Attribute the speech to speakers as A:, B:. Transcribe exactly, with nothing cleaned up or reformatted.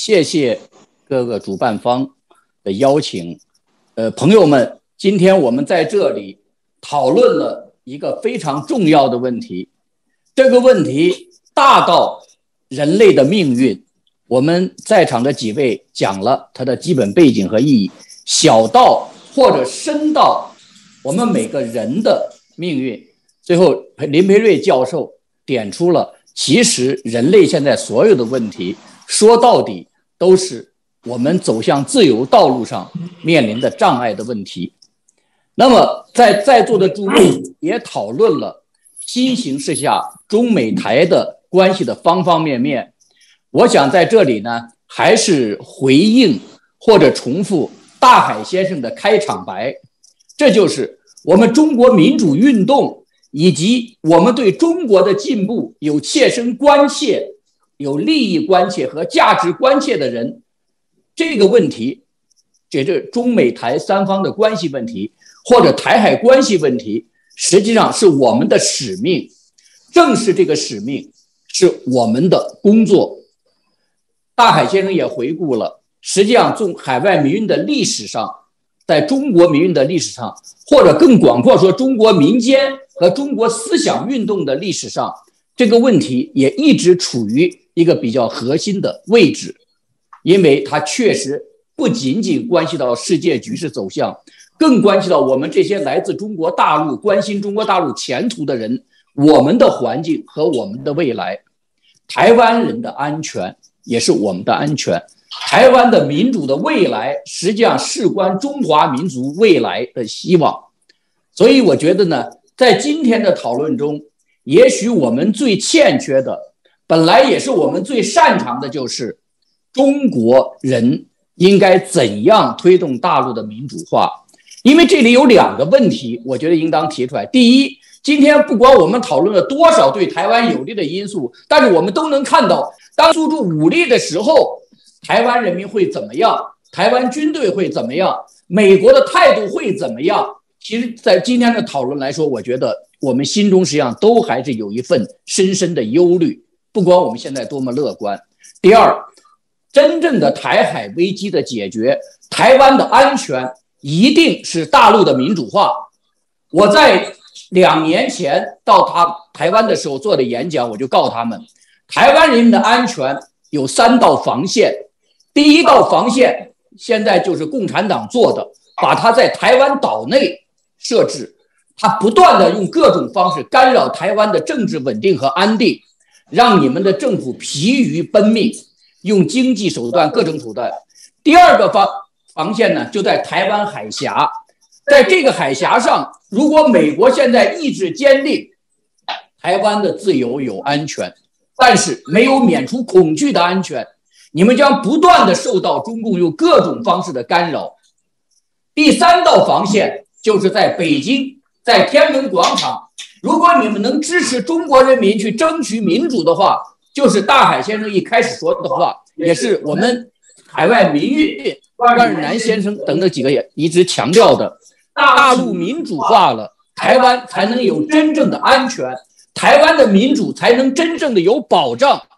A: 谢谢各个主办方的邀请。呃，朋友们，今天我们在这里讨论了一个非常重要的问题，这个问题大到人类的命运，我们在场的几位讲了它的基本背景和意义，小到或者深到我们每个人的命运。最后林培瑞教授点出了，其实人类现在所有的问题说到底都是我们走向自由道路上面临的障碍的问题。那么在在座的诸位也讨论了新形势下中美台的关系的方方面面。我想在这里呢，还是回应或者重复大海先生的开场白，这就是我们中国民主运动以及我们对中国的进步有切身关切、有利益关切和价值关切的人，这个问题，这这中美台三方的关系问题或者台海关系问题，实际上是我们的使命。正是这个使命是我们的工作。大海先生也回顾了，实际上从海外民运的历史上，在中国民运的历史上，或者更广阔说中国民间和中国思想运动的历史上，这个问题也一直处于一个比较核心的位置，因为它确实不仅仅关系到世界局势走向，更关系到我们这些来自中国大陆、关心中国大陆前途的人，我们的环境和我们的未来。台湾人的安全也是我们的安全，台湾的民主的未来实际上事关中华民族未来的希望。所以我觉得呢，在今天的讨论中，也许我们最欠缺的，本来也是我们最擅长的，就是中国人应该怎样推动大陆的民主化。因为这里有两个问题，我觉得应当提出来。第一，今天不管我们讨论了多少对台湾有利的因素，但是我们都能看到，当诉诸武力的时候，台湾人民会怎么样？台湾军队会怎么样？美国的态度会怎么样？其实在今天的讨论来说，我觉得我们心中实际上都还是有一份深深的忧虑，不管我们现在多么乐观。第二，真正的台海危机的解决，台湾的安全一定是大陆的民主化。我在两年前到他台湾的时候做的演讲，我就告诉他们，台湾人民的安全有三道防线。第一道防线现在就是共产党做的，把它在台湾岛内设置，他不断的用各种方式干扰台湾的政治稳定和安定，让你们的政府疲于奔命，用经济手段各种手段。第二个防防线呢，就在台湾海峡，在这个海峡上，如果美国现在意志坚定，台湾的自由有安全，但是没有免除恐惧的安全，你们将不断的受到中共用各种方式的干扰。第三道防线就是在北京，在天安门广场，如果你们能支持中国人民去争取民主的话，就是大海先生一开始说的话，也是我们海外民运万日南先生等等几个也一直强调的，大陆民主化了，台湾才能有真正的安全，台湾的民主才能真正的有保障。